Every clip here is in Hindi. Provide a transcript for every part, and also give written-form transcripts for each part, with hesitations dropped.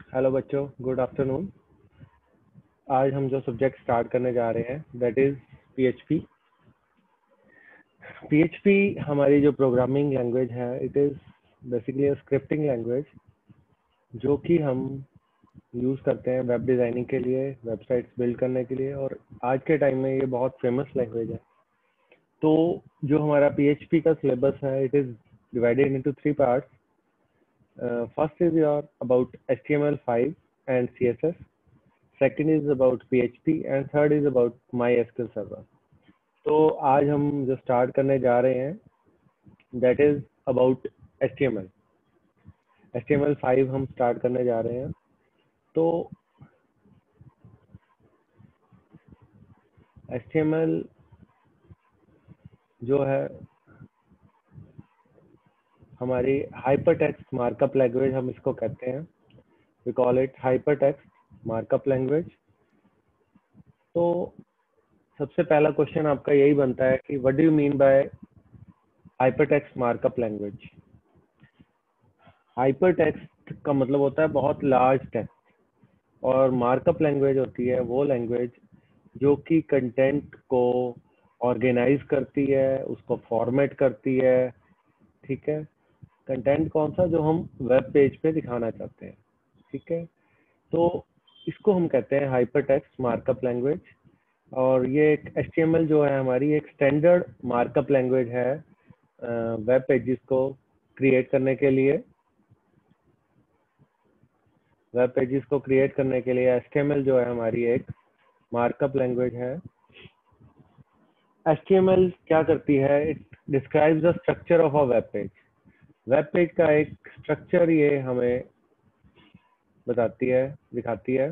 हेलो बच्चों, गुड आफ्टरनून। आज हम जो सब्जेक्ट स्टार्ट करने जा रहे हैं दैट इज़ पीएचपी। पीएचपी हमारी जो प्रोग्रामिंग लैंग्वेज है, it is basically a scripting language जो कि हम यूज़ करते हैं वेब डिज़ाइनिंग के लिए, वेबसाइट्स बिल्ड करने के लिए, और आज के टाइम में ये बहुत फेमस लैंग्वेज है। तो जो हमारा पीएचपी का सिलेबस है, it is divided into three parts. First is your about HTML5 and CSS. Second is about PHP and third is about MySQL Server. तो आज हम जो स्टार्ट करने जा रहे हैं that is about HTML। HTML5 हम स्टार्ट करने जा रहे हैं। तो HTML जो है हमारी हाइपर टेक्स्ट मार्कअप लैंग्वेज, हम इसको कहते हैं। We call it hyper text markup language. तो सबसे पहला क्वेश्चन आपका यही बनता है कि what do you mean by hyper text markup language. Hyper text का मतलब होता है बहुत लार्ज टेक्स्ट, और मार्कअप लैंग्वेज होती है वो लैंग्वेज जो कि कंटेंट को ऑर्गेनाइज करती है, उसको फॉर्मेट करती है। ठीक है, कंटेंट कौन सा, जो हम वेब पेज पे दिखाना चाहते हैं। ठीक है, तो इसको हम कहते हैं हाइपर टेक्स्ट मार्कअप लैंग्वेज। और ये एक HTML जो है हमारी एक स्टैंडर्ड मार्कअप लैंग्वेज है वेब पेजेस को क्रिएट करने के लिए। वेब पेजेस को क्रिएट करने के लिए HTML जो है हमारी एक मार्कअप लैंग्वेज है। HTML क्या करती है, it describes the structure of a web page. Web page का एक स्ट्रक्चर ये हमें बताती है, दिखाती है।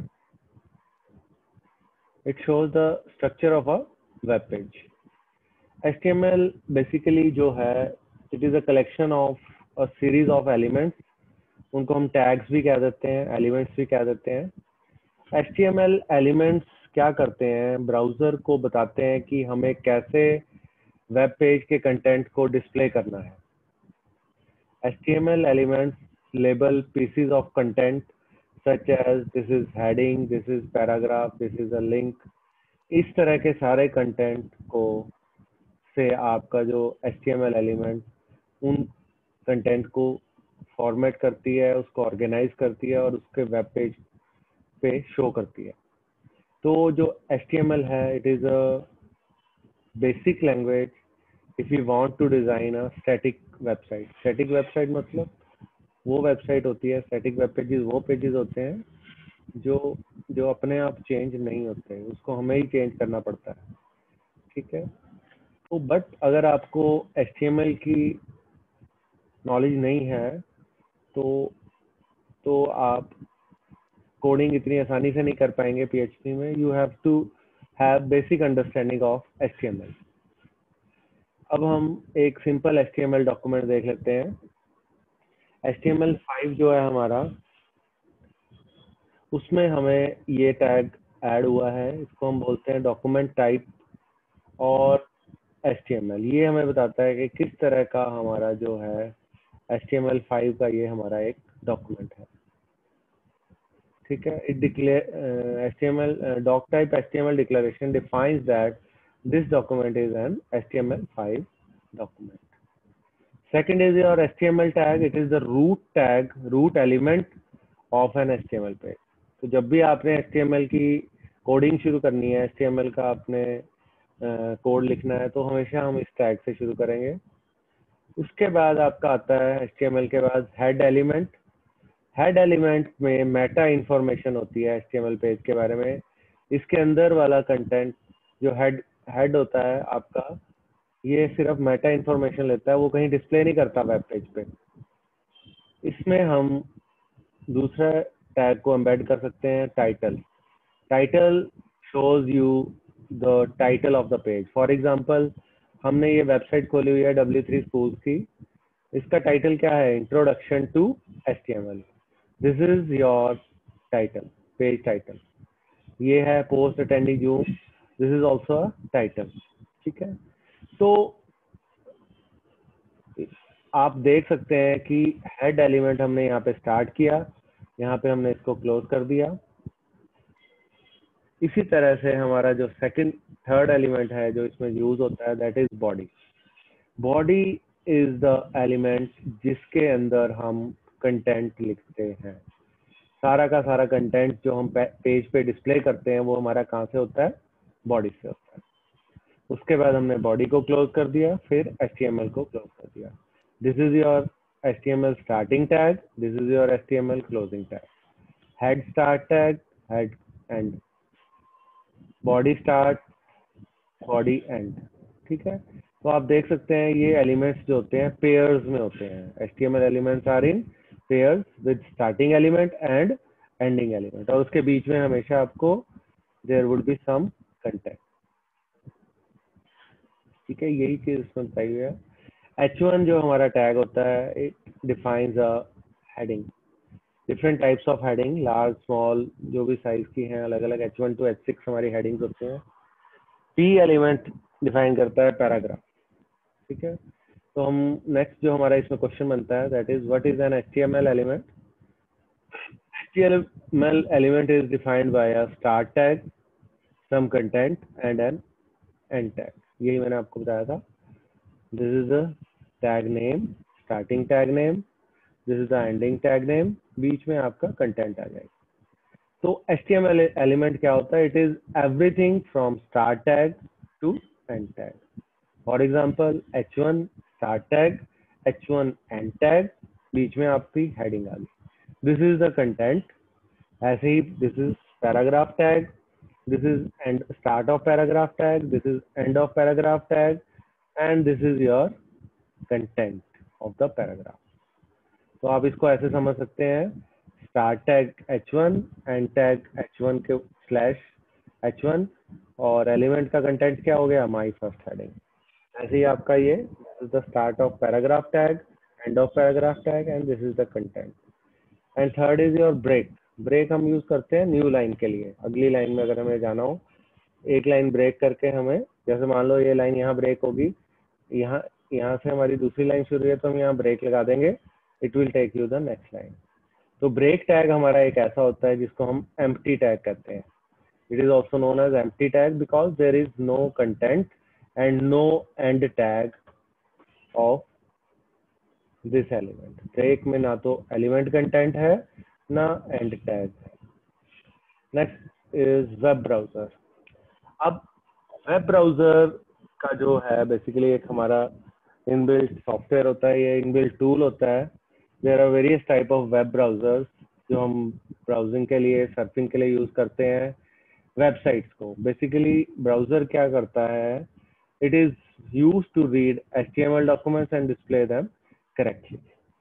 It shows the structure of a web page. HTML basically जो है, it is a collection of a series of elements. उनको हम टैग्स भी कह देते हैं, एलिमेंट्स भी कह देते हैं। HTML एलिमेंट्स क्या करते हैं, ब्राउजर को बताते हैं कि हमें कैसे वेब पेज के कंटेंट को डिस्प्ले करना है। HTML elements label pieces of content such as this is heading, this is paragraph, this is a link। इस तरह के सारे कंटेंट को से आपका जो HTML एलिमेंट उन कंटेंट को फॉर्मेट करती है, उसको ऑर्गेनाइज करती है और उसके वेब पेज पे शो करती है। तो जो HTML है, it is a basic language if you want to design a static website. Static website मतलब वो वेबसाइट होती है, स्टैटिक वेब पेजेस वो पेजेस होते हैं जो जो अपने आप चेंज नहीं होते, उसको हमें ही चेंज करना पड़ता है। ठीक है, तो बट अगर आपको HTML की नॉलेज नहीं है तो आप कोडिंग इतनी आसानी से नहीं कर पाएंगे PHP में। You have to have basic understanding of HTML। अब हम एक सिंपल HTML डॉक्यूमेंट देख लेते हैं। HTML5 जो है हमारा, उसमें हमें ये टैग ऐड हुआ है, इसको हम बोलते हैं डॉक्यूमेंट टाइप और HTML। ये हमें बताता है कि किस तरह का हमारा जो है HTML5 का ये हमारा एक डॉक्यूमेंट है। ठीक है, it declare HTML doc type HTML declaration defines that this document is an HTML5 document. Second is your HTML tag. It is the root tag, root element of an HTML page. तो जब भी आपने HTML की कोडिंग शुरू करनी है, HTML का आपने कोड लिखना है, तो हमेशा हम इस टैग से शुरू करेंगे। उसके बाद आपका आता है HTML के बाद हेड एलिमेंट। हेड एलिमेंट में मेटा इंफॉर्मेशन होती है HTML पेज के बारे में। इसके अंदर वाला कंटेंट जो हेड होता है आपका, ये सिर्फ मेटा इंफॉर्मेशन लेता है, वो कहीं डिस्प्ले नहीं करता वेब पेज पे। इसमें हम दूसरा टैग को एम्बेड कर सकते हैं, title. Title shows you the title of the page. For example, हमने ये वेबसाइट खोली हुई है W3 Schools की। इसका टाइटल क्या है, introduction to HTML। This is your title, page title. ये है post attending Zoom, this is also a title. ठीक है, तो आप देख सकते हैं कि हेड एलिमेंट हमने यहाँ पे स्टार्ट किया, यहाँ पे हमने इसको क्लोज कर दिया। इसी तरह से हमारा जो थर्ड एलिमेंट है जो इसमें यूज होता है, that is body. Body is the element जिसके अंदर हम कंटेंट लिखते हैं। सारा का सारा कंटेंट जो हम पेज पे डिस्प्ले करते हैं वो हमारा कहाँ से होता है, बॉडी से होता है। उसके बाद हमने बॉडी को क्लोज कर दिया, फिर HTML को क्लोज कर दिया। This is your HTML starting tag, this is your HTML closing tag. Head start tag, head end, body start, body end. ठीक है, तो आप देख सकते हैं ये एलिमेंट्स जो होते हैं पेयर्स में होते हैं। HTML elements are in pairs with starting element and ending element, और उसके बीच में हमेशा आपको there would be some content. ठीक है, यही चीज इसमें बताई हुई है। H1 जो हमारा टैग होता है, it defines a heading, different types of heading, large small जो भी साइज की हैं अलग अलग। H1 to H6 हमारी हेडिंग्स होते हैं। P एलिमेंट डिफाइन करता है पैराग्राफ। ठीक है, तो हम नेक्स्ट जो हमारा इसमें क्वेश्चन बनता है, that is what is an HTML एलिमेंट। HTML element is defined by a start tag, some content and an end tag। यही मैंने आपको बताया था। This is the tag name, starting tag name, this is the ending tag name, बीच में आपका content आ जाएगा। तो HTML element क्या होता है? It is everything from start tag to end tag। For example, H1 start tag, H1 end tag, बीच में आपकी heading आ गई। This is the content। ऐसे ही this is paragraph tag, this is end start of paragraph tag, this is end of paragraph tag, and this is your content of the paragraph। तो आप इसको ऐसे समझ सकते हैं, start tag H1, end tag H1 के /H1, और एलिमेंट का कंटेंट क्या हो गया, my first heading। ऐसे ही आपका ये this is the start of paragraph tag, end of paragraph tag, and this is the content। And third is your break. Break हम यूज करते हैं न्यू लाइन के लिए। अगली लाइन में अगर हमें जाना हो, एक लाइन ब्रेक करके हमें, जैसे मान लो ये लाइन यहाँ ब्रेक होगी, यहाँ से हमारी दूसरी लाइन शुरू है, तो हम यहाँ ब्रेक लगा देंगे, it will take you the next line. तो ब्रेक टैग हमारा एक ऐसा होता है जिसको हम एम्प्टी टैग कहते हैं। It is also known as empty tag because there is no content and no end tag of this element. Break में ना तो एलिमेंट कंटेंट है ना एंड टैग है। Next is web browser. अब वेब ब्राउजर का जो है बेसिकली एक हमारा इनबिल्ट सॉफ्टवेयर होता है, ये इनबिल्ट टूल होता है। There are various type of web browsers जो हम ब्राउजिंग के लिए, सर्फिंग के लिए यूज करते हैं वेबसाइट्स को। बेसिकली ब्राउजर क्या करता है, it is use to read HTML documents and display them correctly.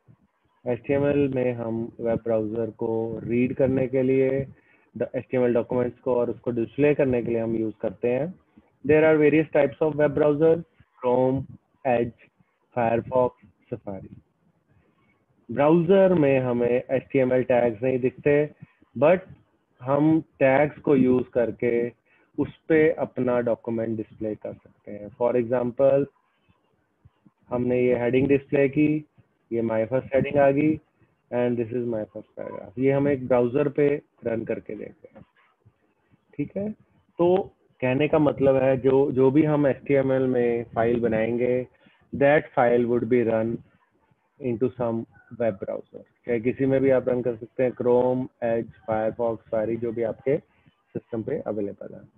HTML में हम वेब ब्राउजर को रीड करने के लिए HTML डॉक्यूमेंट्स को और उसको डिस्प्ले करने के लिए हम यूज करते हैं। There are various types of web browser, Chrome, Edge, Firefox, Safari. Browser में हमें HTML टैग्स नहीं दिखते, बट हम टैग्स को यूज करके उस पे अपना डॉक्यूमेंट डिस्प्ले कर सकते हैं। फॉर एग्जांपल, हमने ये हेडिंग डिस्प्ले की, ये माय फर्स्ट हेडिंग आ गई and this is my first paragraph. ये हम एक ब्राउजर पे रन करके देखते हैं। ठीक है, तो कहने का मतलब है जो भी हम HTML में फाइल बनाएंगे, that file would be run into some web browser. चाहे किसी में भी आप रन कर सकते हैं, क्रोम, एज, फायरफॉक्स, सफारी, जो भी आपके सिस्टम पे अवेलेबल है।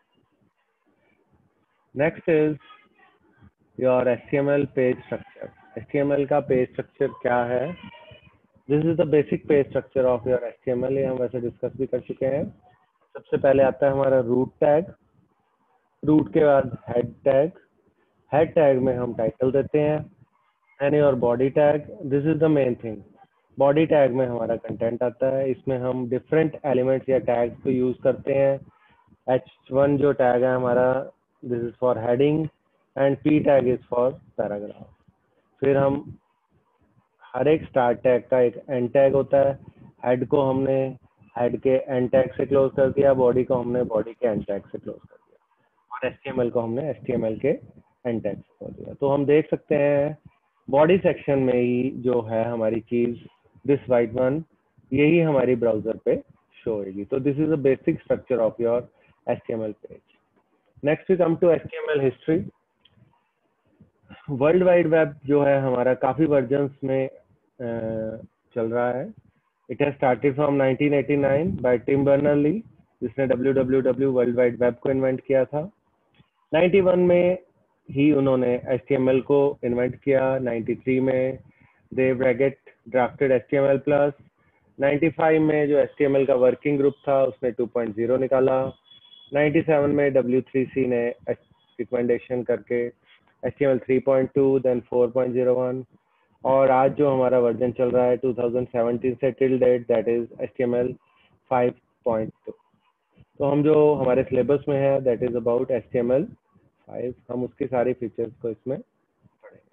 Next is your HTML page structure. HTML का पेज स्ट्रक्चर क्या है? This is the basic page structure of your HTML। ये हम वैसे डिस्कस भी कर चुके हैं। सबसे पहले आता है हमारा रूट टैग, रूट के बाद हेड टैग, हेड टैग में हम टाइटल देते हैं, and your body tag. This is the main thing. Body tag में हमारा कंटेंट आता है, इसमें हम डिफरेंट एलिमेंट्स या टैग्स को यूज करते हैं। H1 जो टैग है हमारा, this is for heading, and P tag is for paragraph. फिर हम हर एक स्टार्ट टैग का एक एंड टैग होता है। हेड को हमने हेड के एंड टैग से क्लोज कर दिया, बॉडी को हमने बॉडी के एंड टैग से क्लोज कर दिया, और HTML को हमने HTML के एंड टैग से क्लोज दिया। तो हम देख सकते हैं बॉडी सेक्शन में ही जो है हमारी चीज, दिस वाइट वन, यही हमारी ब्राउजर पे शो होगी। तो this is a basic structure of your HTML page. Next we come to HTML history. World wide web जो है हमारा काफी वर्जन्स में चल रहा है। It has started from 1989 by Tim Berners-Lee, जिसने www वर्ल्ड वाइड वेब को इन्वेंट किया था। 91 में ही उन्होंने HTML को इन्वेंट किया। 93 में डेव रेगेट ड्राफ्टेड HTML+। 95 में जो HTML का वर्किंग ग्रुप था उसने 2.0 निकाला। 97 में W3C ने रिकमेंडेशन करके HTML 3.2 देन 4.01 और आज जो हमारा वर्जन चल रहा है 2017 से till date that is HTML 5.2। तो हम जो हमारे सिलेबस में है दैट इज अबाउट HTML 5। हम उसकी सारी फीचर्स को इसमें पढ़ेंगे।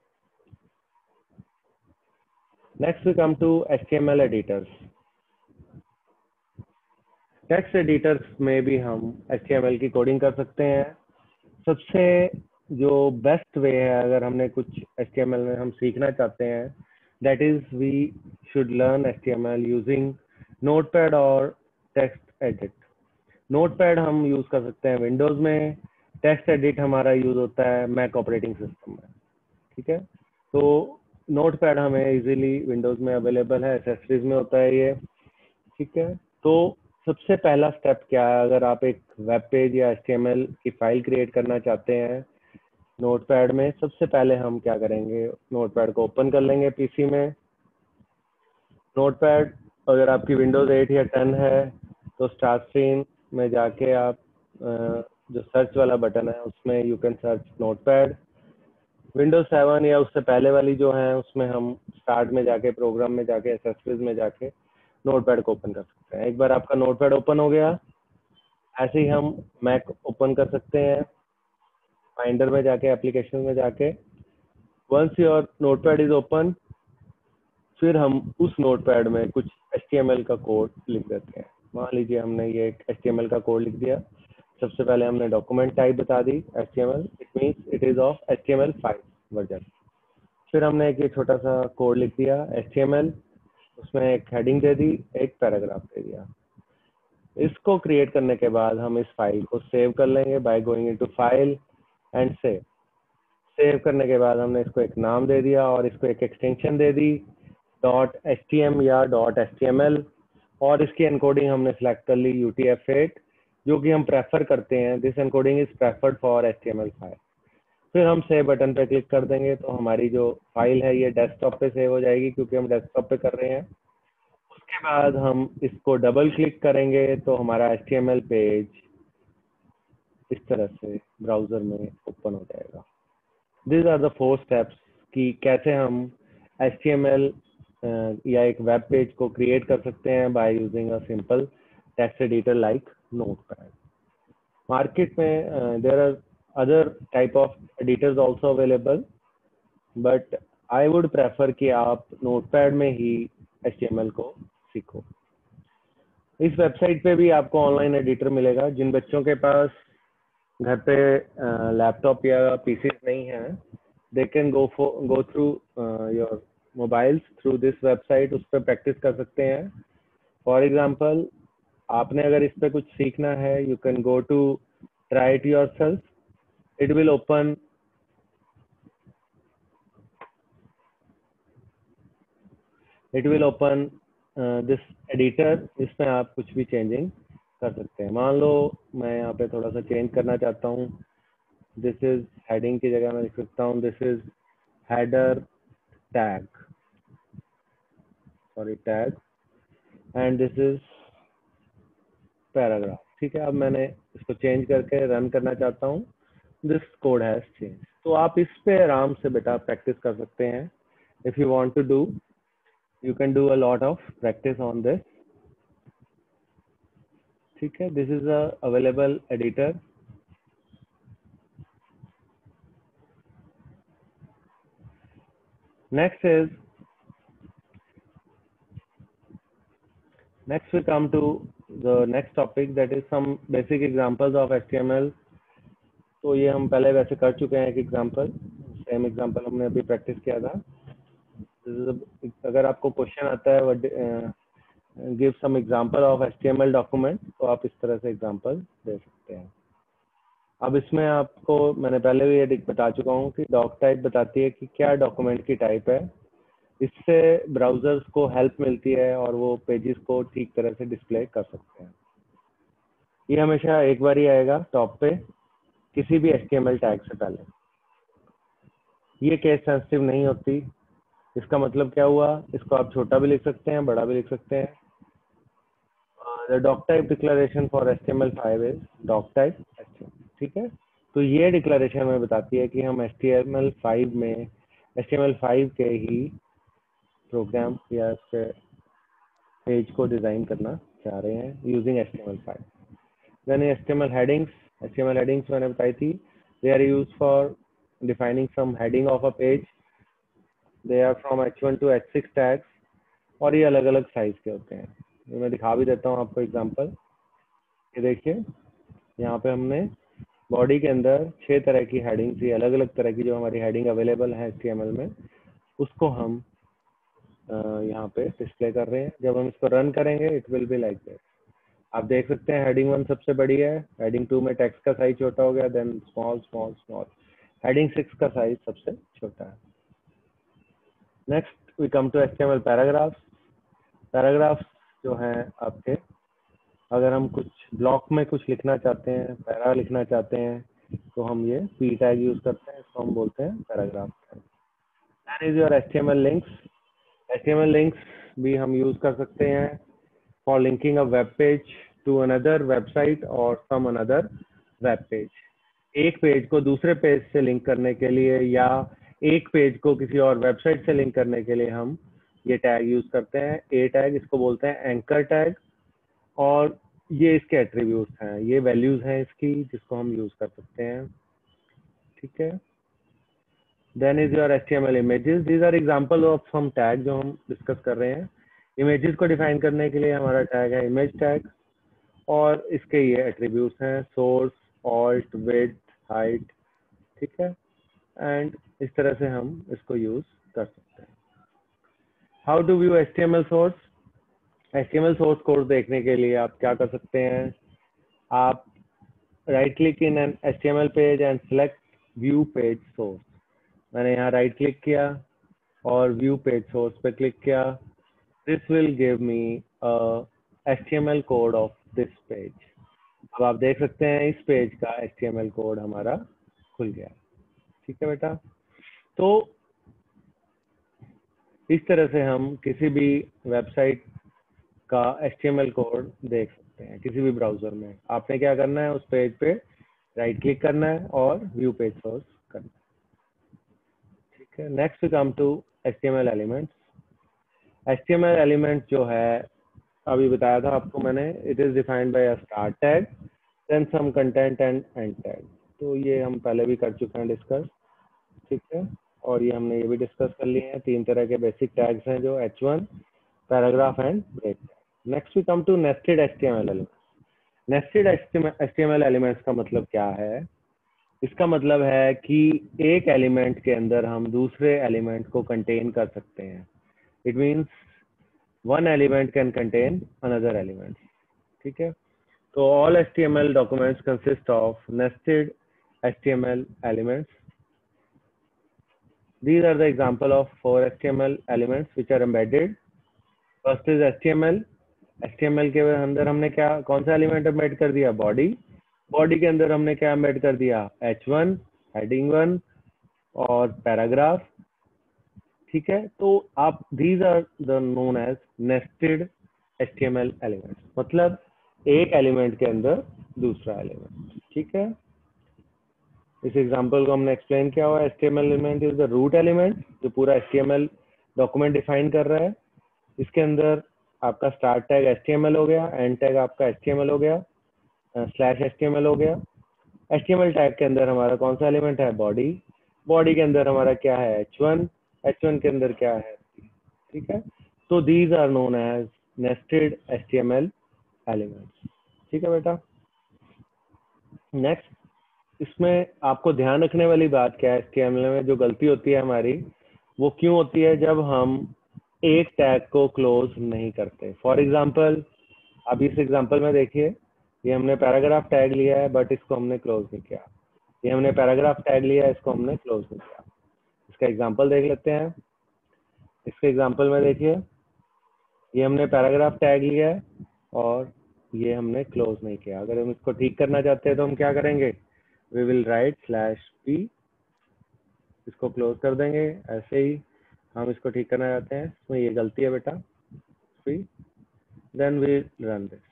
Next we come to HTML editors. Text editors में भी हम HTML की कोडिंग कर सकते हैं। सबसे जो बेस्ट वे है अगर हमने कुछ HTML में हम सीखना चाहते हैं that is we should learn HTML using Notepad और टेक्स्ट एडिट। नोटपैड हम यूज कर सकते हैं विंडोज में, टेक्स्ट एडिट हमारा यूज होता है मैक ऑपरेटिंग सिस्टम में। ठीक है, तो नोटपैड हमें इजीली विंडोज में अवेलेबल है, एसेसरीज में होता है ये। ठीक है, तो सबसे पहला स्टेप क्या है अगर आप एक वेब पेज या HTML की फाइल क्रिएट करना चाहते हैं नोटपैड में। सबसे पहले हम क्या करेंगे, नोटपैड को ओपन कर लेंगे पीसी में। नोटपैड अगर आपकी विंडोज 8 या 10 है तो स्टार्ट स्क्रीन में जाके आप जो सर्च वाला बटन है उसमें you can search Notepad. Windows 7 या उससे पहले वाली जो है उसमें हम स्टार्ट में जाके प्रोग्राम में जाके एसेसरीज में जाके नोटपैड को ओपन कर सकते हैं। एक बार आपका नोटपैड ओपन हो गया, ऐसे ही हम मैक ओपन कर सकते हैं फाइंडर में जाके, एप्लीकेशन में जाके। Once your Notepad is open, फिर हम उस नोटपैड में कुछ HTML का कोड लिख देते हैं। मान लीजिए हमने ये एक HTML का कोड लिख दिया। सबसे पहले हमने डॉक्यूमेंट टाइप बता दी HTML, it means it is of HTML5 version. फिर हमने एक ये छोटा सा कोड लिख दिया HTML, उसमें एक हेडिंग दे दी, एक पैराग्राफ दे दिया। इसको क्रिएट करने के बाद हम इस फाइल को सेव कर लेंगे by going into file and save. Save करने के बाद हमने इसको एक नाम दे दिया और इसको एक एक्सटेंशन दे दी .htm या .html, और इसकी एनकोडिंग हमने सेलेक्ट कर ली UTF-8 जो कि हम प्रेफर करते हैं। This encoding is preferred for HTML5। फिर हम सेव बटन पे क्लिक कर देंगे तो हमारी जो फाइल है ये डेस्कटॉप पे सेव हो जाएगी क्योंकि हम डेस्कटॉप पे कर रहे हैं। उसके बाद हम इसको डबल क्लिक करेंगे तो हमारा HTML पेज इस तरह से ब्राउजर में ओपन हो जाएगा। दिस आर द 4 स्टेप्स कि कैसे हम HTML या एक वेब पेज को क्रिएट कर सकते हैं by using a simple text editor like Notepad. Market में there are other type of editors also available, but I would prefer कि आप नोटपैड में ही HTML को सीखो। इस वेबसाइट पे भी आपको ऑनलाइन एडिटर मिलेगा। जिन बच्चों के पास घर पे लैपटॉप या पीसी नहीं है, they can go through your mobiles through this website, उस पर प्रैक्टिस कर सकते हैं। फॉर एग्जांपल आपने अगर इस पे कुछ सीखना है, you can go to try it yourself. It will open this editor, इसमें आप कुछ भी चेंजिंग कर सकते हैं। मान लो मैं यहाँ पे थोड़ा सा चेंज करना चाहता हूँ। दिस इज हेडिंग की जगह मैं लिख सकता हूँ this is header tag, sorry tag, and this is paragraph. ठीक है, अब मैंने इसको चेंज करके रन करना चाहता हूँ। This code has change. तो आप इस पे आराम से बेटा प्रैक्टिस कर सकते हैं। If you want to do, you can do a lot of practice on this. ठीक है, this is a available editor. Next we come to the next topic, that is some basic examples of HTML। तो ये हम पहले वैसे कर चुके हैं एक एग्जांपल, सेम एग्जांपल हमने अभी प्रैक्टिस किया था। अगर आपको क्वेश्चन आता है give some example of HTML document, तो आप इस तरह से एग्जांपल दे सकते हैं। अब इसमें आपको मैंने पहले भी ये बता चुका हूँ कि डॉक टाइप बताती है कि क्या डॉक्यूमेंट की टाइप है। इससे ब्राउजर्स को हेल्प मिलती है और वो पेजेस को ठीक तरह से डिस्प्ले कर सकते हैं। ये हमेशा एक बार ही आएगा टॉप पे किसी भी HTML टैग से पहले। ये केस सेंसिटिव नहीं होती। इसका मतलब क्या हुआ, इसको आप छोटा भी लिख सकते हैं, बड़ा भी लिख सकते हैं। The doc type declaration for HTML5 is doc type HTML, ठीक है। तो ये डिक्लेरेशन हमें बताती है कि हम HTML5 में HTML5 के ही प्रोग्राम या पेज को डिजाइन करना चाह रहे हैं using HTML5। Then HTML headings मैंने बताई थी, they are used for defining some heading of a page, they are from H1 to H6 tags, और ये अलग अलग साइज के होते हैं। ये मैं दिखा भी देता हूँ आपको एग्जांपल। ये देखिए यहाँ पे हमने बॉडी के अंदर 6 तरह की हेडिंग्स, ये अलग अलग तरह की जो हमारी हेडिंग अवेलेबल है HTML में, उसको हम यहाँ पे डिस्प्ले कर रहे हैं। जब हम इसको रन करेंगे it will be like this. आप देख सकते हैं हेडिंग 1 सबसे बड़ी है, हेडिंग 2 में टेक्स्ट का साइज छोटा हो गया, then small small small, heading 6 का साइज सबसे छोटा है। Next we come to HTML paragraphs. Paragraphs जो हैं आपके, अगर हम कुछ ब्लॉक में कुछ लिखना चाहते हैं, पैरा लिखना चाहते हैं, तो हम ये p टैग यूज करते हैं, इसको हम बोलते हैं paragraph tag. That is your HTML links. HTML links भी हम यूज कर सकते हैं for linking a web page to another website or some another web page। एक पेज को दूसरे पेज से लिंक करने के लिए या एक पेज को किसी और वेबसाइट से लिंक करने के लिए हम ये टैग यूज करते हैं। ए टैग, इसको बोलते हैं एंकर टैग, और ये इसके एट्रीब्यूट्स हैं, ये वैल्यूज हैं इसकी जिसको हम यूज कर सकते हैं, ठीक है। Then is your HTML images। These are example of some tag जो हम डिस्कस कर रहे हैं। इमेजेस को डिफाइन करने के लिए हमारा टैग है इमेज टैग, और इसके ये एट्रीब्यूट्स हैं सोर्स, ऑल्ट, विड्थ, हाइट, ठीक है। एंड इस तरह से हम इसको यूज कर सकते हैं। How to view HTML source. HTML source code देखने के लिए आप क्या कर सकते हैं, आप right click in an HTML page and select view page source. मैंने यहाँ राइट क्लिक किया और व्यू पेज सोर्स पे क्लिक किया। This will give me HTML code of this page. अब आप देख सकते हैं इस पेज का HTML कोड हमारा खुल गया, ठीक है बेटा। तो इस तरह से हम किसी भी वेबसाइट का HTML कोड देख सकते हैं किसी भी ब्राउजर में। आपने क्या करना है, उस पेज पे राइट क्लिक करना है और व्यू पेज सोर्स करना है, ठीक है। Next we come to HTML elements. HTML element जो है अभी बताया था आपको मैंने, it is defined by a start tag, then some content and end tag. तो ये हम पहले भी कर चुके हैं डिस्कस, ठीक है। और ये हमने ये भी डिस्कस कर लिए हैं, 3 तरह के बेसिक टैग्स हैं जो H1, paragraph and break. Next we come to nested HTML elements. Nested HTML elements का मतलब क्या है, इसका मतलब है कि एक एलिमेंट के अंदर हम दूसरे एलिमेंट को कंटेन कर सकते हैं। It means one element can contain another element, ठीक है। तो all HTML documents consist of nested HTML elements. These are the example of 4 HTML elements which are embedded. First is HTML। HTML के अंदर हमने क्या, कौन सा एलिमेंट एम्बेड कर दिया, बॉडी। बॉडी के अंदर हमने क्या एम्बेड कर दिया, H1, हेडिंग 1 और पैराग्राफ, ठीक है। तो आप these are the known as nested HTML elements, मतलब एक एलिमेंट के अंदर दूसरा एलिमेंट, ठीक है। इस एग्जांपल को हमने एक्सप्लेन किया हुआ है। HTML element is the root element जो पूरा HTML डॉक्यूमेंट डिफाइन कर रहा है। इसके अंदर आपका स्टार्ट टैग HTML हो गया, एंड टैग आपका HTML हो गया, /HTML हो गया। HTML टैग के अंदर हमारा कौन सा एलिमेंट है, बॉडी। बॉडी के अंदर हमारा क्या है, H1। H1 के अंदर क्या है, ठीक है। तो these are known as nested HTML elements, ठीक है बेटा। नेक्स्ट, इसमें आपको ध्यान रखने वाली बात क्या है, HTML में जो गलती होती है हमारी, वो क्यों होती है, जब हम एक टैग को क्लोज नहीं करते। फॉर एग्जाम्पल, अब इस एग्जाम्पल में देखिए, ये हमने पैराग्राफ टैग लिया है बट इसको हमने क्लोज नहीं किया। ये हमने पैराग्राफ टैग लिया है, इसको हमने क्लोज नहीं किया। इसका एग्जाम्पल देख लेते हैं। इसके एग्जाम्पल में देखिए, ये हमने पैराग्राफ टैग लिया है और ये हमने क्लोज नहीं किया। अगर हम इसको ठीक करना चाहते हैं तो हम क्या करेंगे, वी विल राइट /p, इसको क्लोज कर देंगे। ऐसे ही हम इसको ठीक करना चाहते हैं, इसमें ये गलती है बेटा, देन वी रन दिस।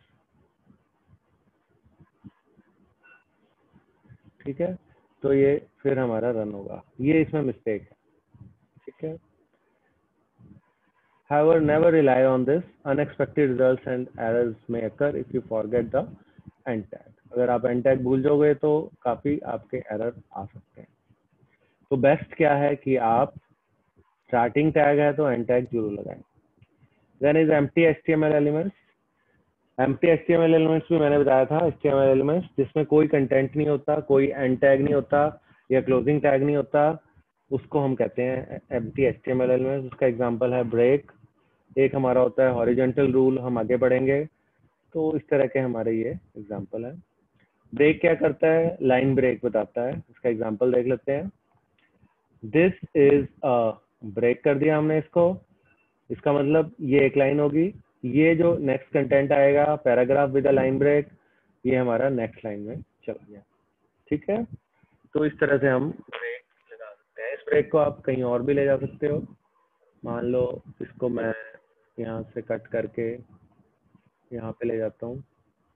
ठीक है, तो ये फिर हमारा रन होगा, ये इसमें मिस्टेक है। ठीक है, however never rely on this, unexpected results and errors may occur if you forget the end tag। अगर आप end tag भूल जाओगे तो काफी आपके एरर आ सकते हैं। तो बेस्ट क्या है कि आप स्टार्टिंग टैग है तो end tag जरूर लगाएं। Then is empty HTML elements। empty HTML elements भी मैंने बताया था, HTML elements जिसमें कोई कंटेंट नहीं होता, कोई end tag नहीं होता या क्लोजिंग टैग नहीं होता, उसको हम कहते हैं empty HTML elements। उसका एग्जांपल है ब्रेक, एक हमारा होता है हॉरिजॉन्टल रूल, हम आगे बढ़ेंगे। तो इस तरह के हमारे ये एग्जांपल है। ब्रेक क्या करता है, लाइन ब्रेक बताता है। इसका एग्जांपल देख लेते हैं। दिस इज अ ब्रेक कर दिया हमने इसको, इसका मतलब ये एक लाइन होगी। ये जो नेक्स्ट कंटेंट आएगा paragraph with a line break, ये हमारा नेक्स्ट लाइन में चला गया। ठीक है, तो इस तरह से हम ब्रेक लगा सकते हैं। इस ब्रेक को आप कहीं और भी ले जा सकते हो। मान लो इसको मैं यहाँ से कट करके यहाँ पे ले जाता हूँ,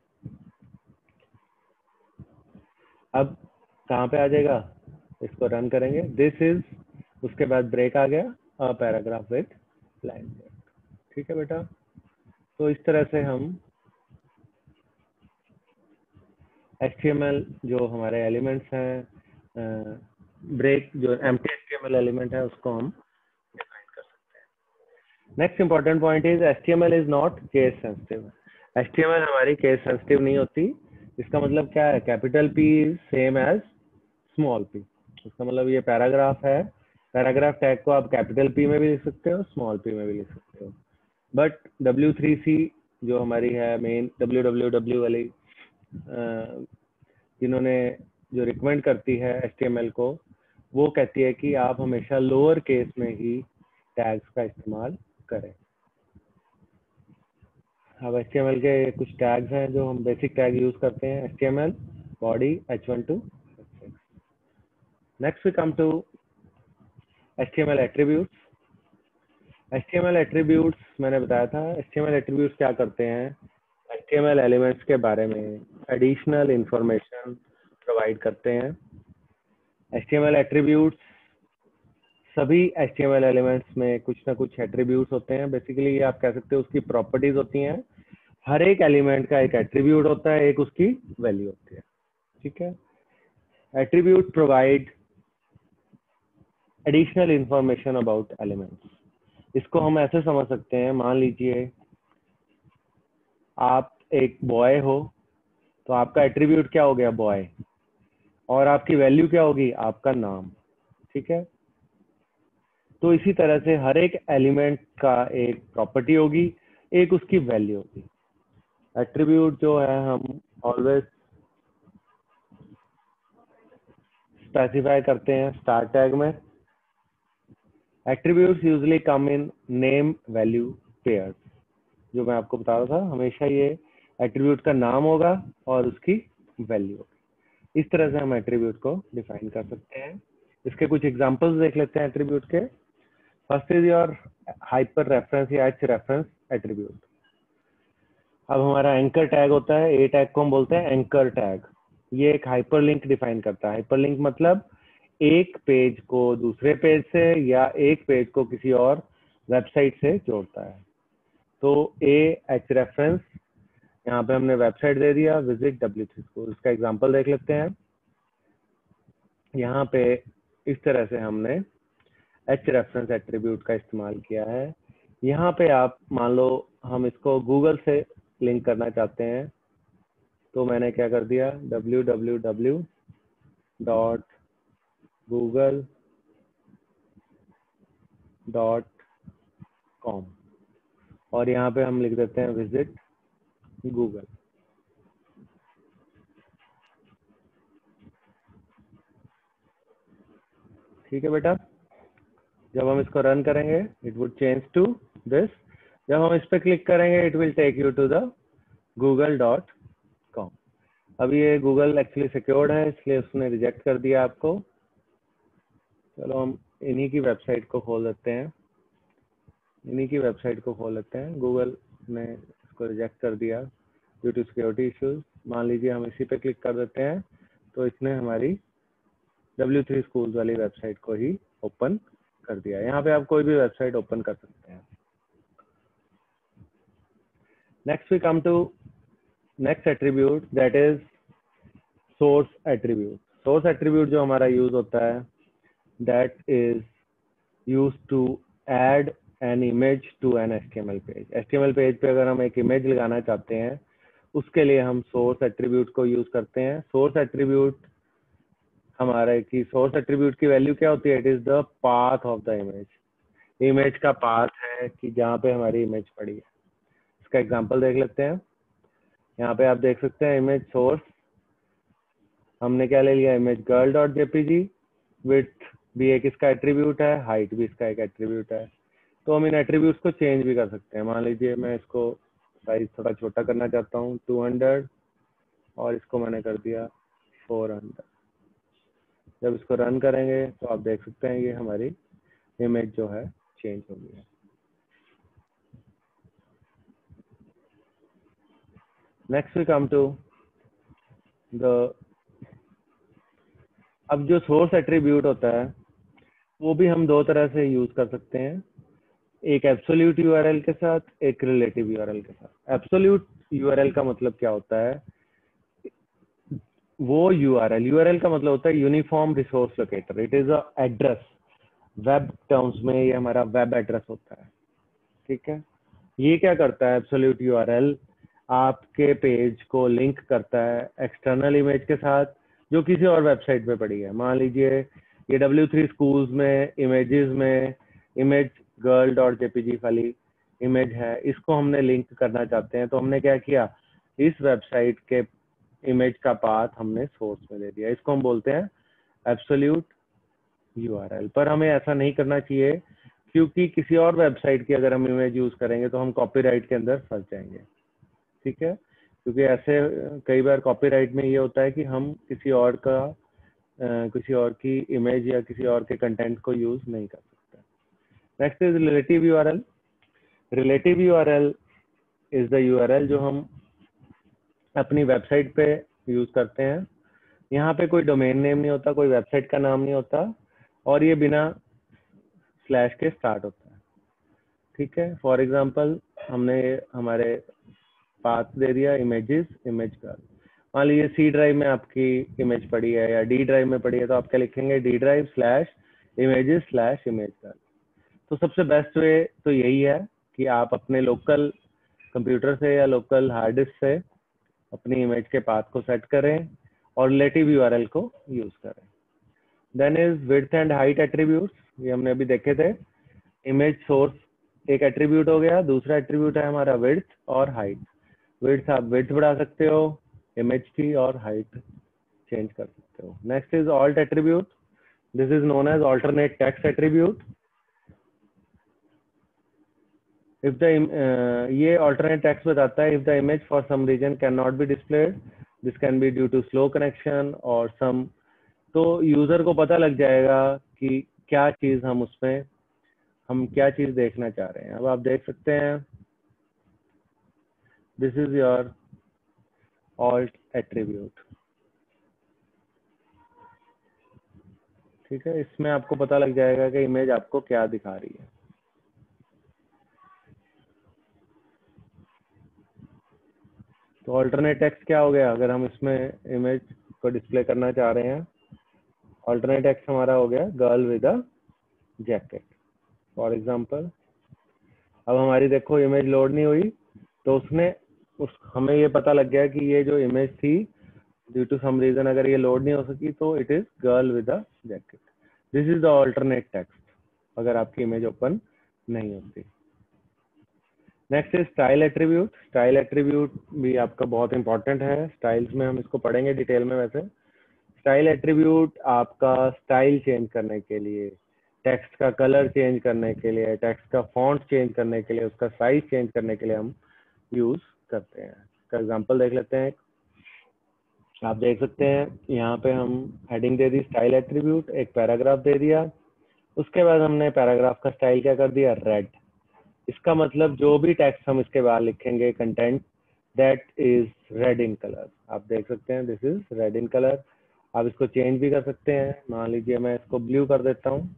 अब कहाँ पे आ जाएगा, इसको रन करेंगे, दिस इज, उसके बाद ब्रेक आ गया, पैराग्राफ विद लाइन ब्रेक। ठीक है बेटा, तो इस तरह से हम HTML जो हमारे एलिमेंट्स हैं, ब्रेक जो एम्प्टी HTML एलिमेंट है उसको हम डिफाइन कर सकते हैं। Next important point is HTML is not case sensitive. HTML हमारी केस सेंसिटिव नहीं होती। इसका मतलब क्या है, capital P same as small p। इसका मतलब ये पैराग्राफ है, पैराग्राफ टैग को आप कैपिटल P में भी लिख सकते हो, स्मॉल p में भी लिख सकते हो। बट W3C जो हमारी है मेन www वाली, जिन्होंने जो रिकमेंड करती है HTML को, वो कहती है कि आप हमेशा लोअर केस में ही टैग्स का इस्तेमाल करें। अब HTML के कुछ टैग्स हैं जो हम बेसिक टैग यूज करते हैं, HTML body h1 to h6। Next we come to HTML attributes. HTML attributes मैंने बताया था, HTML एट्रीब्यूट्स क्या करते हैं, HTML एलिमेंट्स के बारे में एडिशनल इंफॉर्मेशन प्रोवाइड करते हैं। HTML एट्रीब्यूट्स, सभी HTML एलिमेंट्स में कुछ ना कुछ एट्रीब्यूट्स होते हैं। बेसिकली ये आप कह सकते हो उसकी प्रॉपर्टीज होती हैं। हर एक एलिमेंट का एक एट्रीब्यूट होता है, एक उसकी वैल्यू होती है। ठीक है, attribute provide additional information about elements. इसको हम ऐसे समझ सकते हैं, मान लीजिए आप एक बॉय हो, तो आपका एट्रीब्यूट क्या हो गया, बॉय, और आपकी वैल्यू क्या होगी, आपका नाम। ठीक है, तो इसी तरह से हर एक एलिमेंट का एक प्रॉपर्टी होगी, एक उसकी वैल्यू होगी। एट्रीब्यूट जो है हम ऑलवेज स्पेसिफाई करते हैं स्टार टैग में। Attributes usually come in name value pairs. जो मैं आपको बता रहा था, हमेशा ये एट्रीब्यूट का नाम होगा और उसकी वैल्यू होगी। इस तरह से हम एट्रीब्यूट को डिफाइन कर सकते हैं। इसके कुछ एग्जांपल्स देख लेते हैं एट्रीब्यूट के। First is your hyper reference या एच रेफरेंस एट्रीब्यूट। अब हमारा एंकर टैग होता है, ए टैग को हम बोलते हैं एंकर टैग। ये एक हाइपरलिंक डिफाइन करता है। हाइपरलिंक मतलब एक पेज को दूसरे पेज से या एक पेज को किसी और वेबसाइट से जोड़ता है। तो ए एच रेफरेंस, यहाँ पे हमने वेबसाइट दे दिया विजिट W3 स्कूल। इसका एग्जांपल देख लेते हैं। यहाँ पे इस तरह से हमने एच रेफरेंस एट्रीब्यूट का इस्तेमाल किया है। यहाँ पे आप मान लो हम इसको गूगल से लिंक करना चाहते हैं, तो मैंने क्या कर दिया, www.google.com कॉम और यहाँ पे हम लिख देते हैं विजिट गूगल। ठीक है बेटा, जब हम इसको रन करेंगे it would change to this. जब हम इस पर क्लिक करेंगे it will take you to the google.com। अब ये गूगल एक्चुअली सिक्योर्ड है इसलिए उसने रिजेक्ट कर दिया आपको। चलो हम इन्हीं की वेबसाइट को खोल लेते हैं, गूगल ने इसको रिजेक्ट कर दिया ड्यू टू सिक्योरिटी इश्यूज। मान लीजिए हम इसी पे क्लिक कर देते हैं तो इसने हमारी W3 स्कूल्स वाली वेबसाइट को ही ओपन कर दिया। यहाँ पे आप कोई भी वेबसाइट ओपन कर सकते हैं। Next we come to next attribute, that is source attribute. Source attribute जो हमारा यूज होता है that is use to add an image to an HTML page. HTML page पे अगर हम एक इमेज लगाना चाहते हैं उसके लिए हम सोर्स एट्रीब्यूट को यूज करते हैं। सोर्स एट्रीब्यूट की वैल्यू क्या होती है? It is the path of the image. Image का पाथ है कि जहाँ पे हमारी इमेज पड़ी है। इसका एग्जांपल देख लेते हैं। यहाँ पे आप देख सकते हैं इमेज सोर्स हमने क्या ले लिया, इमेज girl.jpg। विड्थ भी एक इसका एट्रीब्यूट है, हाइट भी इसका एक एट्रीब्यूट है। तो हम इन एट्रीब्यूट्स को चेंज भी कर सकते हैं। मान लीजिए मैं इसको साइज थोड़ा छोटा करना चाहता हूँ 200 और इसको मैंने कर दिया 400। जब इसको रन करेंगे तो आप देख सकते हैं ये हमारी इमेज जो है चेंज हो गई है। Next we come to the, अब जो सोर्स एट्रीब्यूट होता है वो भी हम दो तरह से यूज कर सकते हैं, एक एब्सोल्यूट यूआरएल के साथ, एक रिलेटिव यूआरएल के साथ। एब्सोल्यूट यूआरएल का मतलब क्या होता है? वो यूआरएल का मतलब होता है uniform resource locator. It is a address. Web terms में ये हमारा वेब एड्रेस होता है। ठीक है, ये क्या करता है एब्सोल्यूट यूआरएल? आपके पेज को लिंक करता है एक्सटर्नल इमेज के साथ जो किसी और वेबसाइट पे पड़ी है। मान लीजिए ये W3 स्कूल्स में इमेजेस में इमेज girl.jpg वाली इमेज है, इसको हमने लिंक करना चाहते हैं तो हमने क्या किया, इस वेबसाइट के इमेज का पाथ हमने सोर्स में दे दिया। इसको हम बोलते हैं एब्सोल्यूट यूआरएल। पर हमें ऐसा नहीं करना चाहिए क्योंकि किसी और वेबसाइट की अगर हम इमेज यूज करेंगे तो हम कॉपीराइट के अंदर फंस जाएंगे। ठीक है, क्योंकि ऐसे कई बार कॉपीराइट में ये होता है कि हम किसी और की इमेज या किसी और के कंटेंट को यूज नहीं कर सकते। Next is relative URL. Relative URL is the URL जो हम अपनी वेबसाइट पे यूज करते हैं। यहाँ पे कोई डोमेन नेम नहीं होता, कोई वेबसाइट का नाम नहीं होता और ये बिना स्लैश के स्टार्ट होता है। ठीक है, फॉर एग्जांपल हमने हमारे पाथ दे दिया इमेजेस इमेज का। मान लीजिए C ड्राइव में आपकी इमेज पड़ी है या D ड्राइव में पड़ी है तो आप क्या लिखेंगे, D ड्राइव /images/image का। तो सबसे बेस्ट वे तो यही है कि आप अपने लोकल कंप्यूटर से या लोकल हार्ड डिस्क से अपनी इमेज के पाथ को सेट करें और रिलेटिव यूआरएल को यूज करें। Then is width and height attributes, ये हमने अभी देखे थे। इमेज सोर्स एक एट्रीब्यूट हो गया, दूसरा एट्रीब्यूट है हमारा विड्थ और हाइट। विड्थ आप विड्थ बढ़ा सकते हो इमेज की और हाइट चेंज कर सकते हो। Next is alt attribute, this is known as alternate text attribute. If the ये ऑल्टरनेट टेक्स्ट बताता है if the image for some reason can not be displayed, this can be due to slow connection और सम। तो यूजर को पता लग जाएगा कि क्या चीज हम क्या चीज देखना चाह रहे हैं। अब आप देख सकते हैं this is your alt attribute. ठीक है, इसमें आपको पता लग जाएगा कि इमेज आपको क्या दिखा रही है। तो ऑल्टरनेट टेक्स्ट क्या हो गया, अगर हम इसमें इमेज को डिस्प्ले करना चाह रहे हैं, ऑल्टरनेट टेक्स्ट हमारा हो गया girl with a jacket for example. अब हमारी देखो इमेज लोड नहीं हुई तो हमें ये पता लग गया कि ये जो इमेज थी ड्यू टू सम रीजन अगर ये लोड नहीं हो सकी तो it is girl with a jacket. This is the alternate text अगर आपकी इमेज ओपन नहीं होती। Next is style attribute. Style attribute भी आपका बहुत इंपॉर्टेंट है, स्टाइल्स में हम इसको पढ़ेंगे डिटेल में। वैसे स्टाइल एट्रीब्यूट आपका स्टाइल चेंज करने के लिए, टेक्स्ट का कलर चेंज करने के लिए, टेक्स्ट का फॉन्ट चेंज करने के लिए, उसका साइज चेंज करने के लिए हम यूज करते हैं। इसका एग्जांपल देख लेते हैं। आप देख सकते हैं यहाँ पे हम हेडिंग दे दी स्टाइल एट्रीब्यूट, एक पैराग्राफ दे दिया, उसके बाद हमने पैराग्राफ का स्टाइल क्या कर दिया, रेड। इसका मतलब जो भी टेक्स्ट हम इसके बाद लिखेंगे, content, that is red in colour. आप देख सकते हैं this is red in colour. आप इसको चेंज भी कर सकते हैं, मान लीजिए मैं इसको ब्लू कर देता हूँ।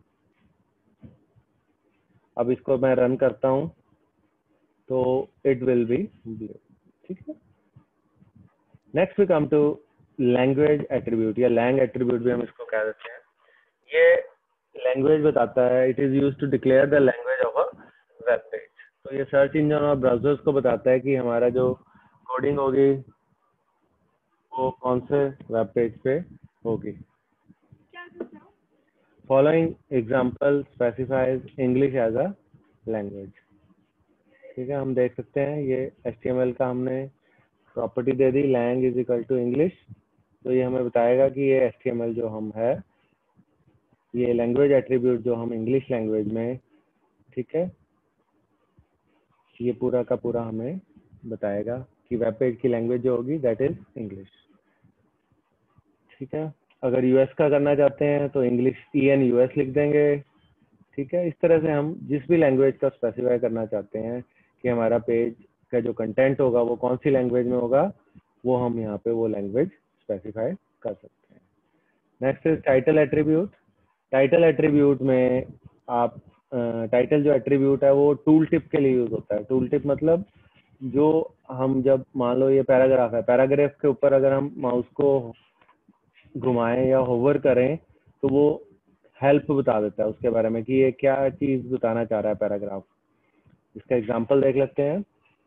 अब इसको मैं रन करता हूँ तो इट विल बी ब्लू। ठीक है। Next we come to language attribute, या लैंग एट्रीब्यूट भी हम इसको कह देते हैं। ये लैंग्वेज बताता है, it is used to declare the language of a web page. तो ये सर्च इंजन और ब्राउजर्स को बताता है कि हमारा जो कोडिंग होगी वो कौन से वेब पेज पे होगी। Following example specifies English as a language. ठीक है, हम देख सकते हैं ये HTML का हमने प्रॉपर्टी दे दी, lang is equal to English. तो ये हमें बताएगा कि ये HTML जो हम है, ये लैंग्वेज एट्रीब्यूट जो हम इंग्लिश लैंग्वेज में, ठीक है, ये पूरा का पूरा हमें बताएगा कि वेब पेज की लैंग्वेज जो होगी दैट इज इंग्लिश। ठीक है। अगर यूएस का करना चाहते हैं तो इंग्लिश EN US लिख देंगे। ठीक है। इस तरह से हम जिस भी लैंग्वेज का स्पेसिफाई करना चाहते हैं कि हमारा पेज का जो कंटेंट होगा वो कौन सी लैंग्वेज में होगा, वो हम यहाँ पे वो लैंग्वेज स्पेसिफाई कर सकते हैं। Next is title attribute. Title attribute में आप टाइटल जो एट्रीब्यूट है वो टूल टिप के लिए यूज होता है। टूल टिप मतलब जो हम, जब मान लो ये पैराग्राफ है, पैराग्राफ के ऊपर अगर हम माउस को घुमाएं या होवर करें तो वो हेल्प बता देता है उसके बारे में कि ये क्या चीज बताना चाह रहा है पैराग्राफ। इसका एग्जांपल देख लेते हैं।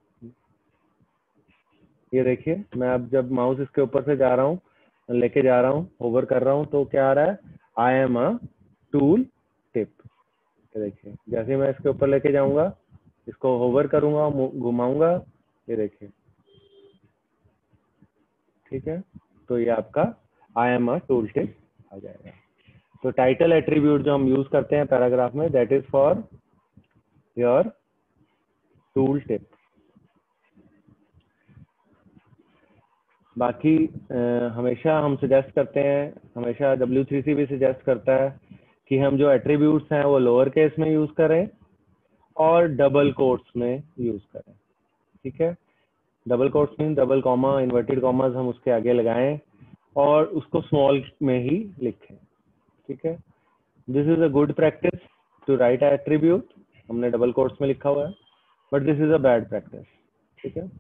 ये देखिए, मैं अब जब माउस इसके ऊपर से जा रहा हूँ, लेके जा रहा हूँ, होवर कर रहा हूँ, तो क्या आ रहा है, I am a tool tip. ये देखिए, जैसे मैं इसके ऊपर लेके जाऊंगा, इसको होवर करूंगा, घुमाऊंगा, ये देखिए। ठीक है, तो ये आपका I am a tool tip आ जाएगा। तो टाइटल एट्रीब्यूट जो हम यूज करते हैं पैराग्राफ में, that is for your tool tip. बाकी हमेशा हम सजेस्ट करते हैं, हमेशा W3C भी सजेस्ट करता है कि हम जो एट्रीब्यूट्स हैं वो लोअर केस में यूज करें और डबल कोट्स में यूज करें। ठीक है, double quotes mean double comma, inverted commas हम उसके आगे लगाएं और उसको स्मॉल में ही लिखें। ठीक है, this is a good practice to write attribute. हमने डबल कोट्स में लिखा हुआ है, but this is a bad practice. ठीक है,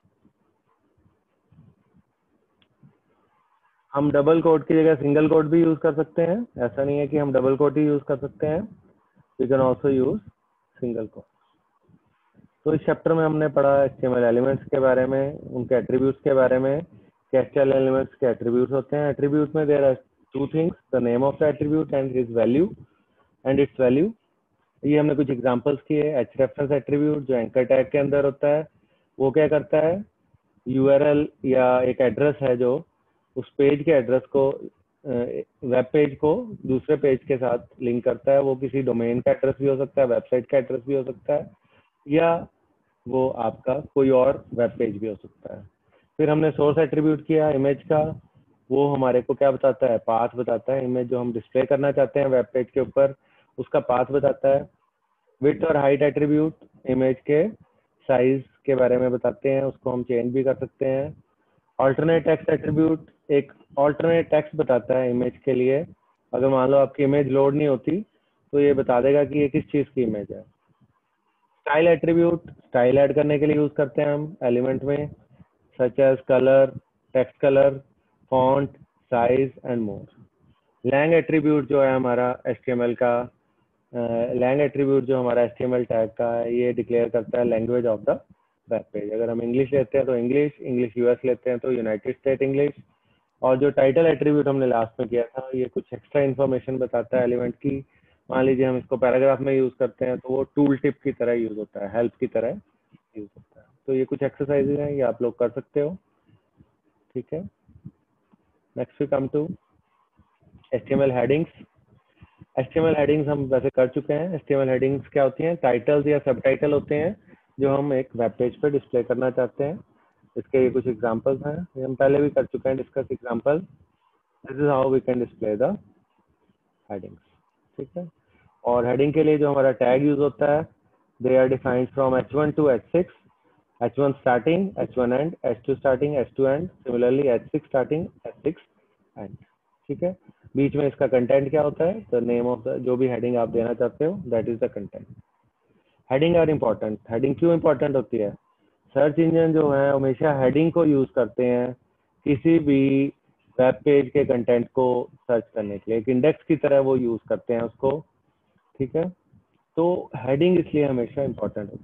हम डबल कोट की जगह सिंगल कोट भी यूज कर सकते हैं। ऐसा नहीं है कि हम डबल कोट ही यूज कर सकते हैं, we can also use single quote. तो इस चैप्टर में हमने पढ़ा HTML एलिमेंट्स के बारे में, उनके एट्रीब्यूट्स के बारे में कि HTML एलिमेंट्स के एट्रीब्यूट्स होते हैं। एट्रीब्यूट में there are two things, the name of the attribute and its value ये हमने कुछ एग्जांपल्स किए। hrefs एट्रीब्यूट जो एंकर टैग के अंदर होता है, वो क्या करता है, URL या एक एड्रेस है जो उस पेज के एड्रेस को, वेब पेज को दूसरे पेज के साथ लिंक करता है। वो किसी डोमेन का एड्रेस भी हो सकता है, वेबसाइट का एड्रेस भी हो सकता है, या वो आपका कोई और वेब पेज भी हो सकता है। फिर हमने सोर्स एट्रीब्यूट किया इमेज का, वो हमारे को क्या बताता है, पाथ बताता है। इमेज जो हम डिस्प्ले करना चाहते हैं वेब पेज के ऊपर, उसका पाथ बताता है। विड्थ और हाइट एट्रीब्यूट इमेज के साइज के बारे में बताते हैं, उसको हम चेंज भी कर सकते हैं। ऑल्टरनेट टेक्स्ट एट्रीब्यूट एक ऑल्टरनेट टेक्स्ट बताता है इमेज के लिए। अगर मान लो आपकी इमेज लोड नहीं होती तो ये बता देगा कि ये किस चीज की इमेज है। स्टाइल एट्रीब्यूट स्टाइल ऐड करने के लिए यूज करते हैं हम एलिमेंट में, such as colour, text colour, font, size and more. Lang attribute जो है हमारा HTML का, लैंग एट्रीब्यूट जो हमारा HTML टैग का है, ये डिक्लेयर करता है language of the web page. अगर हम इंग्लिश लेते हैं तो इंग्लिश US लेते हैं तो यूनाइटेड स्टेट इंग्लिश। और जो टाइटल एट्रीब्यूट हमने लास्ट में किया था, ये कुछ एक्स्ट्रा इन्फॉर्मेशन बताता है एलिमेंट की। मान लीजिए हम इसको पैराग्राफ में यूज करते हैं तो वो टूल टिप की तरह यूज होता है, हेल्प की तरह यूज होता है। तो ये कुछ एक्सरसाइजेज हैं, ये आप लोग कर सकते हो, ठीक है। Next we come to HTML headings. HTML headings हम वैसे कर चुके हैं। HTML हेडिंग्स क्या होती हैं? टाइटल्स या सब टाइटल होते हैं जो हम एक वेब पेज पे डिस्प्ले करना चाहते हैं। इसके ये कुछ एग्जांपल्स हैं, ये हम पहले भी कर चुके हैं discuss example. This is how we can display the headings, ठीक है। और हेडिंग के लिए जो हमारा टैग यूज होता है, they are defined from H1 to H6, H1 starting, H1 end, H2 starting, H2 end, similarly H6 starting, H6 end, ठीक है। बीच में इसका कंटेंट क्या होता है? द नेम ऑफ द, जो भी हेडिंग आप देना चाहते हो, that is the content. Heading are important. Heading क्यों इम्पोर्टेंट होती है? सर्च इंजन जो है हमेशा हेडिंग को यूज करते हैं किसी भी वेब पेज के कंटेंट को सर्च करने के लिए, एक इंडेक्स की तरह वो यूज करते हैं उसको, ठीक है। तो हेडिंग इसलिए हमेशा इम्पोर्टेंट होती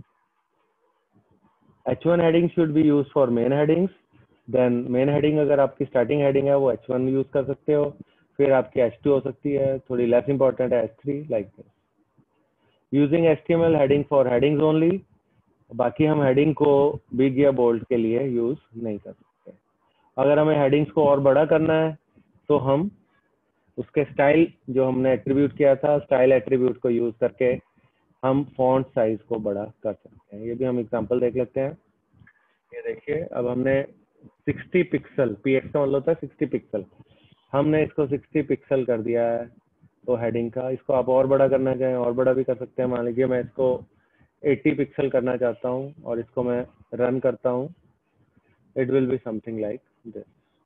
है। H1 heading should be use for main headings, then main heading अगर आपकी स्टार्टिंग हेडिंग है वो H1 यूज कर सकते हो, फिर आपकी H2 हो सकती है, थोड़ी लेस इंपॉर्टेंट है H3, like this. Using HTML heading for headings only, बाकी हम हेडिंग को बिग या बोल्ड के लिए यूज नहीं कर सकते। अगर हमें हेडिंग्स को और बड़ा करना है तो हम उसके स्टाइल जो हमने एट्रीब्यूट किया था, स्टाइल एट्रीब्यूट को यूज करके हम फॉन्ट साइज को बड़ा कर सकते हैं। ये भी हम एग्जांपल देख लेते हैं। ये देखिए, अब हमने 60 पिक्सल, px का मतलब होता है 60 पिक्सल, हमने इसको 60 पिक्सल कर दिया है। तो हेडिंग का, इसको आप और बड़ा करना चाहें और बड़ा भी कर सकते हैं। मान लीजिए मैं इसको 80 पिक्सल करना चाहता हूँ और इसको मैं रन करता हूँ, it will be something like this.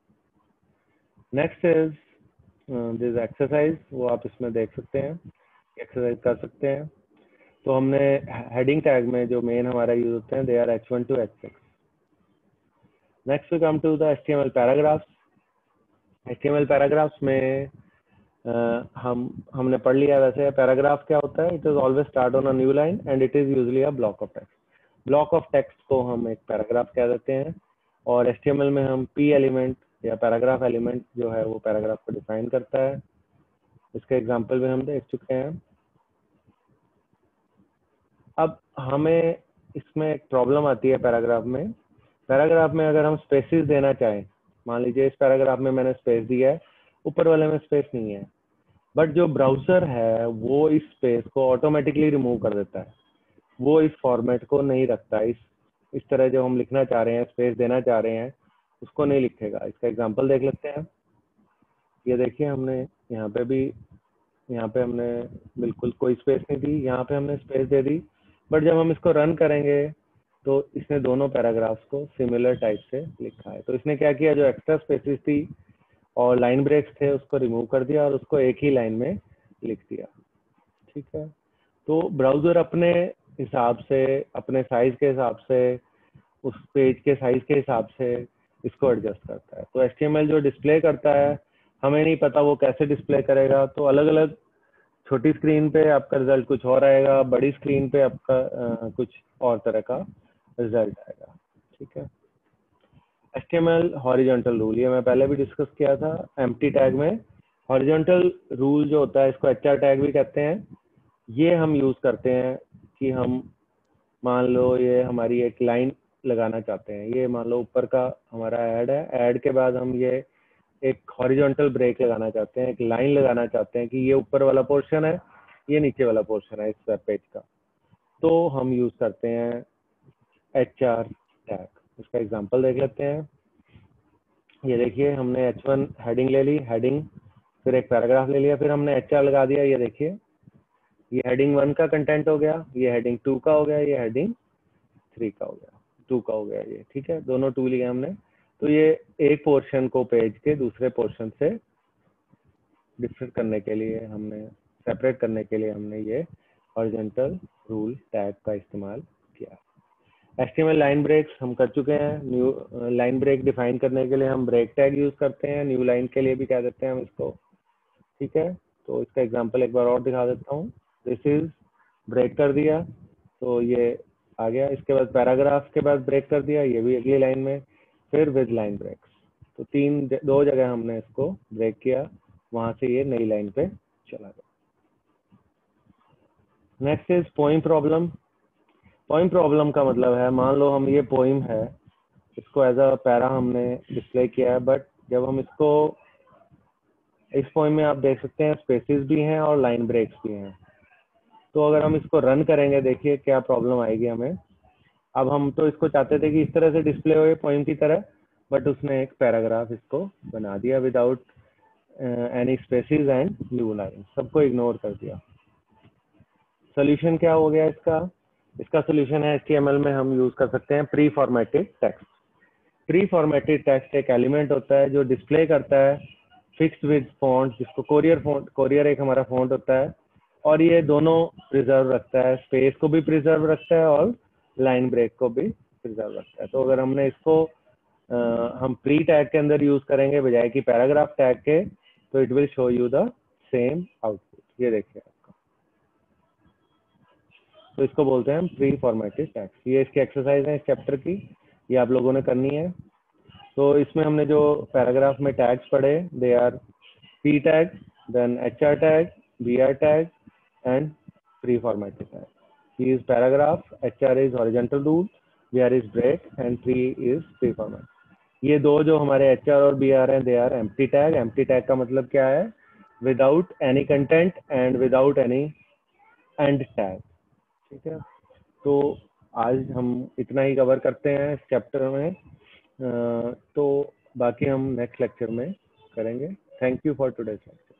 Next is this exercise, वो आप इसमें देख सकते हैं, एक्सरसाइज कर सकते हैं। तो हमने हेडिंग टैग में जो मेन हमारा यूज होते हैं, they are H1 to H6। Next we come to the HTML paragraphs. HTML paragraphs में हमने पढ़ लिया। वैसे पैराग्राफ क्या होता है? It is always start on a new line and it is usually a block of text. Block of text को हम एक पैराग्राफ कह देते हैं, और HTML में हम P एलिमेंट या पैराग्राफ एलिमेंट जो है वो पैराग्राफ को डिफाइन करता है। इसके एग्जांपल भी हम देख चुके हैं। अब हमें इसमें एक प्रॉब्लम आती है पैराग्राफ में। पैराग्राफ में अगर हम स्पेसेस देना चाहें, मान लीजिए इस पैराग्राफ में मैंने स्पेस दिया है, ऊपर वाले में स्पेस नहीं है, बट जो ब्राउजर है वो इस स्पेस को ऑटोमेटिकली रिमूव कर देता है, वो इस फॉर्मेट को नहीं रखता, इस तरह जो हम लिखना चाह रहे हैं, स्पेस देना चाह रहे हैं, उसको नहीं लिखेगा। इसका एग्जांपल देख लेते हैं। ये देखिए, हमने यहाँ पे भी, यहाँ पे हमने बिल्कुल कोई स्पेस नहीं दी, यहाँ पे हमने स्पेस दे दी, बट जब हम इसको रन करेंगे तो इसने दोनों पैराग्राफ्स को सिमिलर टाइप से लिखा है। तो इसने क्या किया, जो एक्स्ट्रा स्पेसेस थी और लाइन ब्रेक्स थे उसको रिमूव कर दिया और उसको एक ही लाइन में लिख दिया, ठीक है। तो ब्राउजर अपने हिसाब से, अपने साइज के हिसाब से, उस पेज के साइज के हिसाब से इसको एडजस्ट करता है। तो HTML जो डिस्प्ले करता है, हमें नहीं पता वो कैसे डिस्प्ले करेगा। तो अलग अलग, छोटी स्क्रीन पे आपका रिजल्ट कुछ और आएगा, बड़ी स्क्रीन पे आपका कुछ और तरह का रिजल्ट आएगा, ठीक है। HTML हॉरिजॉन्टल रूल, ये मैं पहले भी डिस्कस किया था एम्प्टी टैग में। हॉरिजॉन्टल रूल जो होता है, इसको HR टैग भी कहते हैं। ये हम यूज करते हैं कि हम, मान लो ये हमारी एक लाइन लगाना चाहते हैं, ये मान लो ऊपर का हमारा ऐड है, ऐड के बाद हम ये एक हॉरिजॉन्टल ब्रेक लगाना चाहते हैं, एक लाइन लगाना चाहते हैं कि ये ऊपर वाला पोर्शन है, ये नीचे वाला पोर्शन है इस वेब पेज का। तो हम यूज करते हैं HR टैग। इसका एग्जांपल देख लेते हैं। ये देखिए, हमने H1 हेडिंग ले ली, हेडिंग, फिर एक पैराग्राफ ले लिया, फिर हमने HR लगा दिया। ये देखिए, ये हेडिंग 1 का कंटेंट हो गया, ये हेडिंग 2 का हो गया, ये हेडिंग 3 का हो गया, 2 का हो गया, ये ठीक है, दोनों 2 लिए हमने। तो ये एक पोर्शन को पेज के दूसरे पोर्शन से डिफरेंट करने के लिए हमने, सेपरेट करने के लिए हमने ये हॉरिजॉन्टल रूल टैग का इस्तेमाल किया। HTML लाइन ब्रेक्स हम कर चुके हैं। न्यू लाइन ब्रेक डिफाइन करने के लिए हम ब्रेक टैग यूज करते हैं, न्यू लाइन के लिए भी कह देते हैं हम इसको, ठीक है। तो इसका एग्जांपल एक बार और दिखा देता हूँ। दिस इज, ब्रेक कर दिया तो ये आ गया। इसके बाद पैराग्राफ के बाद ब्रेक कर दिया, ये भी अगली लाइन में, फिर विद लाइन ब्रेक्स। तो दो जगह हमने इसको ब्रेक किया, वहां से ये नई लाइन पे चला गया। Next is poem problem. Poem problem का मतलब है, मान लो हम ये पोइम है, इसको एज अ पैरा हमने डिस्प्ले किया है, बट जब हम इसको इस पोइम में आप देख सकते हैं स्पेसेस भी हैं और लाइन ब्रेक्स भी हैं। तो अगर हम इसको रन करेंगे, देखिए क्या प्रॉब्लम आएगी हमें। अब हम तो इसको चाहते थे कि इस तरह से डिस्प्ले हो पोइम की तरह, बट उसने एक पैराग्राफ इसको बना दिया without any spaces and blue line, सबको इग्नोर कर दिया। सोल्यूशन क्या हो गया इसका? इसका सोल्यूशन है HTML में हम यूज कर सकते हैं pre formatted text. Pre formatted text एक एलिमेंट होता है जो डिस्प्ले करता है फिक्स्ड विद फॉन्ट, जिसको कोरियर फॉन्ट, कोरियर एक हमारा फॉन्ट होता है, और ये दोनों प्रिजर्व रखता है, स्पेस को भी प्रिजर्व रखता है और लाइन ब्रेक को भी प्रिजर्व रखता है। तो अगर हमने इसको हम प्री टैग के अंदर यूज करेंगे बजाय कि पैराग्राफ टैग के, तो it will show you the same output. ये देखिए आपका, तो इसको बोलते हैं प्री फॉर्मेटेड टैग्स। ये इसकी एक्सरसाइज है इस चैप्टर की, ये आप लोगों ने करनी है। तो इसमें हमने जो पैराग्राफ में टैग्स पढ़े, they are p tag, then hr tag, br tag, and pre-formatted tag. P is paragraph, hr is horizontal rule, br is break, and pre is pre-format. ये दो जो हमारे HR और BR हैं, they are empty tag. Empty tag का मतलब क्या है? Without any content and without any end tag. ठीक है, तो आज हम इतना ही कवर करते हैं इस चैप्टर में, तो बाकी हम नेक्स्ट लेक्चर में करेंगे। Thank you for today's lecture.